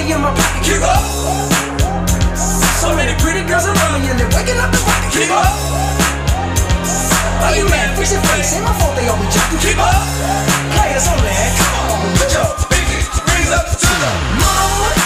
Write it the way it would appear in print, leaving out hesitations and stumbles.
money in my pocket. Keep up. So many pretty girls around me and they're waking up the rocket. Keep up. Why you mad? Fix your face. Ain't my fault they all be jacking. Keep up. Players only. Come on. Put your pinky rings up to the moon.